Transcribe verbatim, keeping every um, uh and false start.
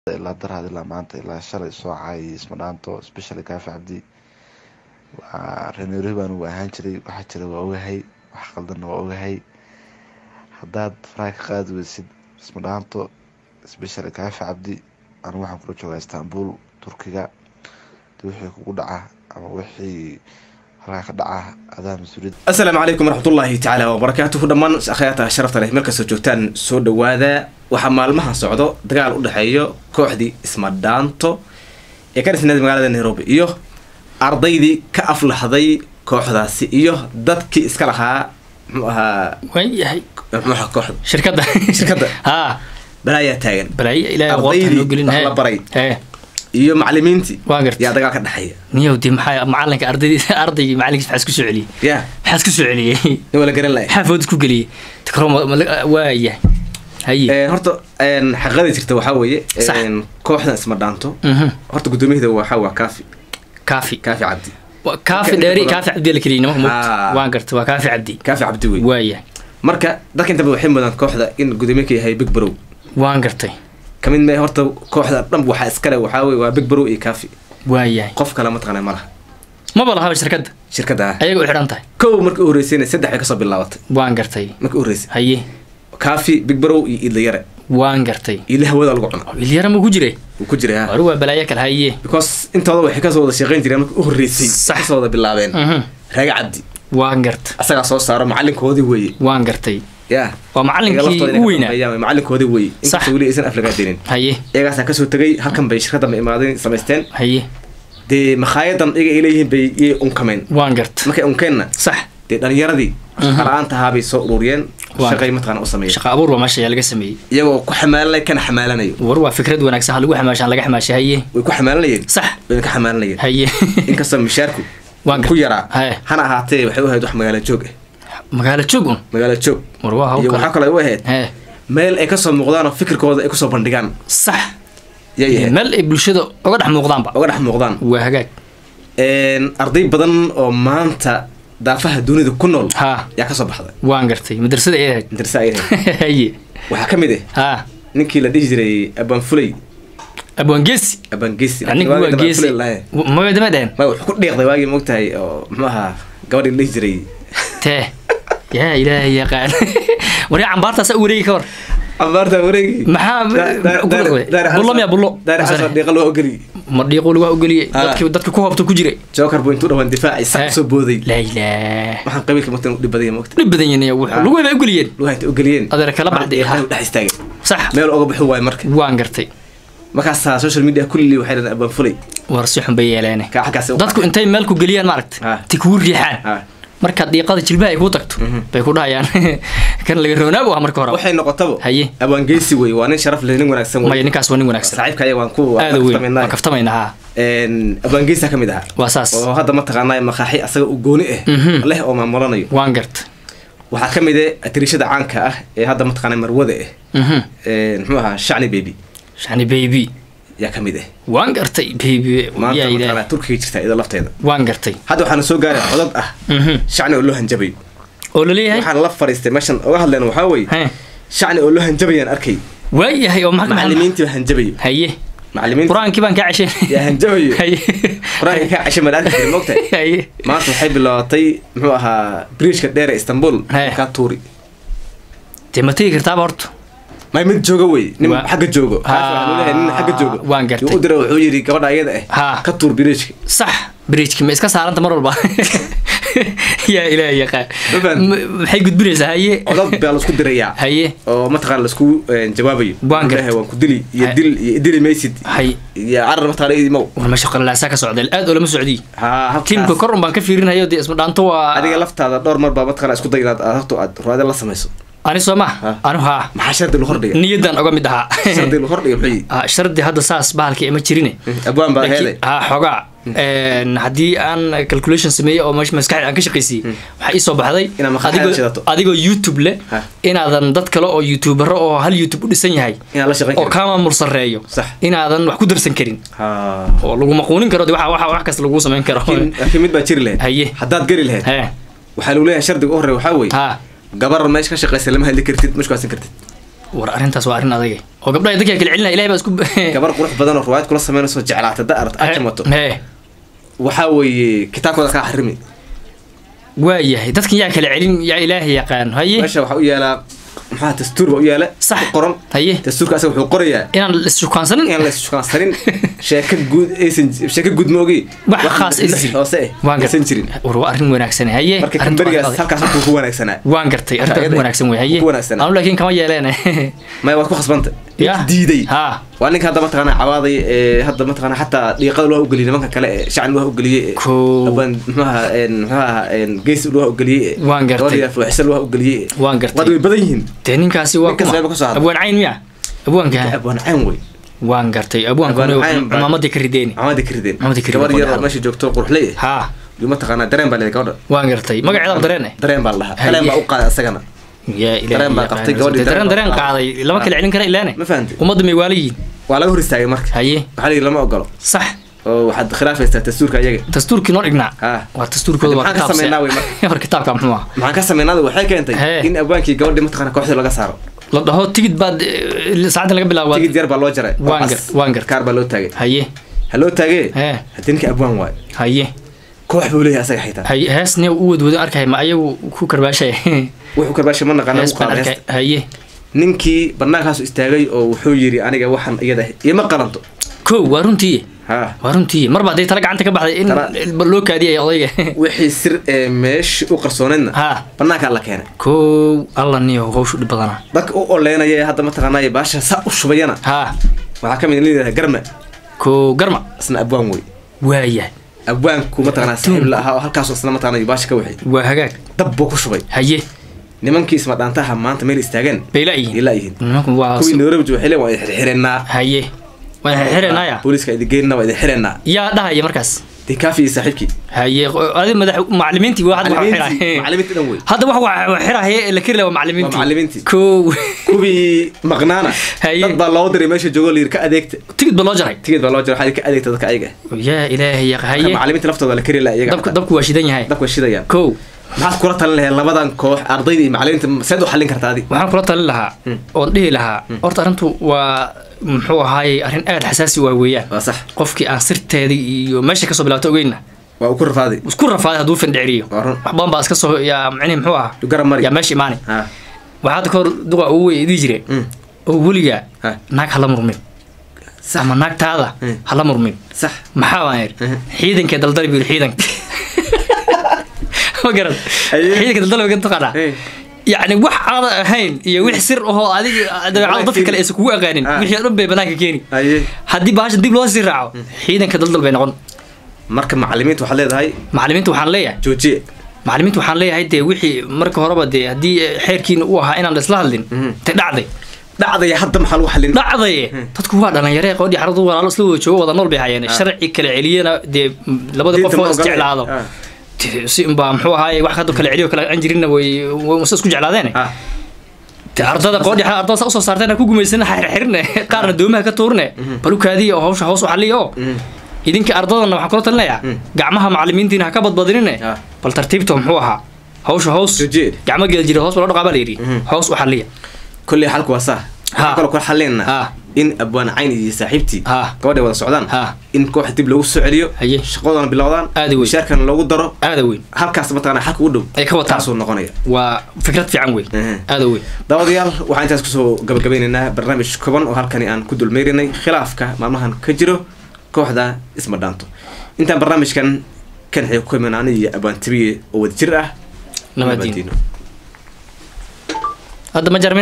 ilaa daraad ilaa maanta ilaa shalay soo caayay ismadhaanto especially Kaafi Cabdi waa reneeri baan ugu ahaan jiray waxa jira waa ogahay wax qaldan waa ogahay haddaad faraha ka qaadi weysid ismadhaanto especially Kaafi Cabdi anigu waxaan kula joogaa Istanbul Turkiga wixii kugu dhaca ama wixii halka ka dhaca adaa mas'uuliyad. Assalaamu calaykum waraxmatullaahi ta'ala wa barakaatuhu dhammaan akhyaata sharafta leh marka soo joogtaan soo dhawaada waxa maalmaha socdo dagaal u dhaxeeyo kooxdii ismadhaanto ee ka dhisnay magaalada Nairobi iyo ardaydii ka aflaxday kooxdaasi iyo dadkii iska lahaa muxuu ahaa way yahay muxuu kooxda shirkadda shirkadda ha balaaya taagan balaaya ilaahay waqti loo gelin la baray ee iyo macallimiintii waa gartay yaa dagaal ka dhaxeeya niyow di maxay macallinka ardayda ardayga macallinkiisa waxa isku soo celiyay ya waxa isku soo celiyay wala garan lahayn xafood isku galiyay takroom waa yahay haye ee horta een xaqada jirta waxa weeye een kooxda ismadhaanto horta gudoomiyada waxa waa Kaafi Kaafi Kaafi Cabdi Kaafi dheeri Kaafi Cabdi la kaliya ma waan gartay waa Kaafi Cabdi Kaafi Cabdi way waa yahay marka dadka inta waxay mudan kooxda in gudoomiyada yahay Big Bro waan gartay kamid ma horta kooxda dhan waxa iska leh waxa weeye waa Big Bro iyo Kaafi waa yahay qof kale ma taqaan malaha ma balaha shirkadda shirkadda ayaga u xiran tahay kow markii uu horeysay saddex ay ka soo bilaabatay waan gartay markii uu horeysay haye Kaafi Big Bro iyo Ilyara waan gartay ilaah wada lagu cuno Ilyara ma ku jiray uu ku jiray waru waa balaaya kale haye because intooda waxay ka soo wada shaqeyn jireen markii uu horeysay sax soo wada bilaabeen Raaga Cabdi waan gartay asaga soo saaro macalinkoodii weeye waan gartay ya waa macallinkii u weynaa ayaa macalinkoodii weeye inta wali aysan Afrika dirin haye iyagaas ka soo tagay halkan bay shirkadda ma imaadeen sameysteen haye de makhayadan iyaga ilayeen bay ee unkameen waan gartay markay unkeenna sax de dhalinyaradii qaraanta haabay soo ururiyeen shaqay matqana u sameeyay shaqa abuur waa meesha laga sameeyay iyagoo ku xamaalanay kan xamaalanayo war waa fikrad wanaagsan hal lagu xamaashan laga xamaashay haye way ku xamaalanayeen sax way ka xamaalanayeen haye in ka soo mishaarku waan ku yaraa haye hana ahaatee waxay u ahayd wax magaalo joog ah magaalo joog un magaalo joog war waa iyo waxa kale u ahayd haye meel ay ka soo muuqdaan oo fikirkooda ay ku soo bandhigaan sax yahay meel ay bulshada uga dhex muuqdaan ba uga dhex muuqdaan waa hagaag een arday badan oo maanta daafaha dunida ku nool ha yaa ka soo baxday waan gartay madrasada ay ahayd madrasa ay ahayd haye waxa kamid ah ha ninkii la dhihi jiray Aban Fulay Aban Geesi Aban Geesi anigu waa Geesi ma wada madaan ma wuxuu ku dheeqday waagi moogtahay oo maxaa gabadhii la dhihi jiray te ya ilaahay yaqaan wari cambaarta sa wareegi ka war cambaarta wareegi maxaa bullo miya bullo daar asoo dhiiqo loo ogoli ma dhiiqo lagu ogoli dadka dadka ku hobto ku jiray joker buu intuu dhawan difaaci sax soo booday la ilaa waxaan qabiilka matan dhib badan moogtahay dhib badan yahay wuxuu lagu wada ogoliyeen lagu hayta ogoliyeen adeer kala baxday ha dhax istaagay sax meel uga baxo waay marka waan gartay markaas social media kulli waxay dhahdeen Aban Fulay war si xun bay yeeleen ka xagaas dadku intay meel ku galiyaan maaragtay tikuu riixaan marka diiqada jilbaha ay ku tagto bay ku dhahayaan kan laga roonaa waa marka hore waxay noqotaba haye Aban Geesi way waa nin sharaf leh nin wanaagsan way ninkaas waa nin wanaagsan saaxiibka ayaga waan ku kaftamayna kaftamayna ha een Aban Geesi ka mid ah waa saas oo hadda ma taqaanay maqaaxi asaga u gooni ah leh oo maamulanayo waan gartay waxa kamid ah atirishada caanka ah ee hadda ma taqaanay marwada ah een muxuu ahaa Shani Baby Shani Baby yaa kamid ah waan gartay baby yaa ila Turkiga jirta ida lafteeda waan gartay hadda waxaan soo gaaray codad ah Shani oo loo hanjabay oo la leeyahay waxaan la fariistay meeshan oo hadleen waxa way Shani oo loo hanjabayaan arkay way yahay oo maxaa macallimiintii hanjabay haye macallimiin quraanki baan ka cashay yaa hanjabay haye quraanki ka cashay ma arkay moogtay haye maanta waxay bilowday muxuu ahaa bridge-ka dheer ee Istanbul ka tuuri timatii kartaa horto ما يمد جوجو وي نم حق جوجو ها حق جوجو وان قرتي يقدر وحويري قبل عيادة ها كتور بريشك صح بريشك ما إسكا صار أنت مرة البا يا إلهي يا خال حي قد بريش هاي أضرب بالسكو دريا هاي أو ما تقال السكو جوابي وان قرتي وان كدلي يدل يدل ميسد هاي يا عرب ما تقال مو وما شغل لا ساكا سعودي الآن ولا مسعودي ها تيم كورم بان كفيرين هاي ودي اسمه دانتوا هذه لفت هذا دور مرة ما تقال اسكو دينات أخذته هذا الله سميسو أنا سمع أنا ها ما شرط الخردية نيدان أقوم بدها شرط الخردية بحي آه شرط هذا ساس بالك إما تشيرينه أبوان بهذا ها حقا haddii aan calculation sameeyo oo meesha maskaxda aan ka shaqeysiyay waxa ii soo baxday adigoo adigoo YouTube leh inaadan dad kale oo YouTuber oo hal YouTube u dhisan yahay oo ka maamul sareeyo inaadan wax ku darsan karin oo lagu maqoonin karo waxa waxa wax kasta lagu sameyn karo laakiin mid baa jiri lahayd haddaad gari lahayd waxa lagu leeyahay shardiga u horeeya waxa weeye gabar meesha ka shaqeysa lama heli kartid mushkaasin kartid war arrintaas waa arrin adag oo gabdhaha dadka kala celinaya ilaahay baa isku gabar qurux badan oo ruwaayad kula sameynayso jeclaata daarad ajmato waxa weeye kitaabkooda ka xarimi waayahay dadkan yaa kala celin yaa ilaahay yaqaan haye meesha waxa u yeelaa maxaa dastuur u yeela sax qoran haye dastuurka asaga wuxuu qorayaa inaan la ishukaansanin inaan la ishukaansanin sheeko guud aysan sheeko guud moogi wax khaas aysan hoose waan garsan jirin war waa arrin wanaagsan haye arrin barigaas halkaas ku wanaagsanaa waan gartay arrin wanaagsan way haye aan laakiin kama yeeleen ma waad ku khasbanta diiday ha waa ninka hadda mataqaana cawaaday ee hadda mataqaana xataa dhiiqada loo ogoliyay nimanka kale ee shacab loo ogoliyay aban maxaa een maxaa een gees loo ogoliyay waan gartay wadiga fuuxsan loo ogoliyay waan gartay wad way badan yihiin ninkaasi waa abwaan cayn miya abwaanka abwaan cayn way waan gartay abwaanka maamadii ka rideen maamadii ka rideen maamadii ka rideen gabar yar meesha joogto qurxley ha yuma taqaana dareen baa leeyahay gabadha waan gartay magaceeda dareen dareen baa lahaa dareen baa u qaaday asagana يا إلهي درن بقى قفتي جودي درن درن قاعد لما كل عين كنا إلانه ما فهمت ومضي ميوالي ولا هو رستاعي مرك هيه حالي لما أقوله صح وحد خلاف است تستور كأيجي تستور كنور إقناع ها وتستور كذا ما كسر من ناوي مرك كتاب كم هو ما كسر من ناوي وحكي أنت إن أبوانك جودي متقنا كوحدة لقى صاروا لا هو تيجي بعد ساعات اللي قبل الأول تيجي دير بالوجرة وانجر وانجر كاربالو تاجي هيه هلو تاجي ها هتنك أبوان واي هيه koox buu leeyahay asaga xitaa hay heesne uu wad wada arkay ma ayagu ku karbaashay wuxuu karbaashay ma naqaan uu qaaday haye ninkii barnaamijkaas istaagay oo wuxuu yiri aniga waxan iyada ima qalanto ko waruntii ha waruntii marba day tala gacanta ka baxday in loo kaadiyay odayga wixii sir ee meesh u qarsoonayna ha barnaamijka la keenay ko alla niyo hawshu dhib badana dadka u oleynaya hadda ma taqaanay baasha sa u shubayana ha waxa ka mid leeyahay garma ko garma isna abwaan way waaya abwaanku ma taqaanaa saaxiib la ahaa halkaas oo isna ma taqaanaa baasha ka wixii waa hagaag dab buu ku shubay haye nimankii isma dhaantaha maanta meel istaagan beelaayiin ilaayiin nimanku waa kuwii Nairobi waxay leeyahay waa xirxireenaa haye waa xirxireenaa booliska idingeena waa xirxireenaa yaa dhahaya markaas دكافي صاحبك هي هذه مدح معلمينتي واحد معلمينتي دنوي هذا واحد حرا هي اللي كير لو معلمينتي معلمينتي كو كوبي مقنانه dad baa loo diray meesha joogo liir ka adeegta tigid baa loo jaray tigid baa loo jaray xalka adeegta dadka ayaga ya ilaahi ya haye macallimiinta laftooda la kari la iyaga dabku dabku waa shidan yahay dabku waa shidayaan ko maxaad kula talin lahayd labadan koox ardayda iyo macallimiinta saad u xallin kartaa adi waxaan kula talin lahaa oo dhihi lahaa horta arintu waa muxuu ahaay arin aad xasaasi waa weeyaan waa sax qofkii aan sirteeda iyo meesha ka soo bilaato ogeyna waa ku rafaaday isku rafaaday haduu fandhiriyo wax badan baa iska soo ya macni muxuu ah garan mari ya meesha imaani ha waxaad kor duqa uu weydii jiray oo waliga naag hala murmin sama naagtaada hala murmin sax maxaa waan yiri ciidanka daldal bii ciidanka ma garan ciidanka daldal uga taqana يعني wax aad ahayn iyo wix sir oo adiga dabeecad dadka kale isku aqaanin wixii dhan bay banaanka keeni hadii baasha dib loo sii raaco ciidanka daldal bay noqon marka macallimiintu waxa leedahay macallimiintu waxaan leeyahay joojiye macallimiintu waxaan leeyahay de wixii marka horeba de hadii xeerkiina uu ahaa inaan isla hadlin ta dhacday dhacday hadda maxaa lagu xalin dhacday dadku waa dhalinyaro qoodii xaradu walaalo isla wada joogo wada nool bay hayeen sharci kala celiyana de labada qof oo isjeclaado si in baa muxuu ahaay wax hadda kala celiyo kala aan jirin way way isku jeclaadeen ardada qoodii ardada soo soo saarteen ku gumaysan xirxirne qaarna doomaha ka tuurne balukaadii oo hawsha hoos u xaliyo idinka ardadana waxa kula talinayaa gacmaha macallimiintiina ka badbadinine bal tartiibto muxuu ahaa hawsha hoos gacmo geel jira hoos loo dhaqaaba leeyri hoos u xaliya kulli xalku waa sax kala kala xalina in abwaan cayn iyo saaxiibtii gabadha wada socdaan in koox dib lagu soo celiyo shaqadana bilowdaan mushaarkan loogu daro aada weyn halkaas mataqaana xalka u dhow ay ka wataan soo noqonaya waa fikrad fiican weyn aada weyn daawadayaal waxaan intaas kusoo gabagabaynaynaa barnaamij kooban oo halkani aan ku dulmeerinay khilaafka maalmahan ka jiro kooxda isma dhaanto intaan barnaamijkan kan xig ku imaanay iyo abaan tibiye oo wada jir ah nabadiino hadda ma jarmin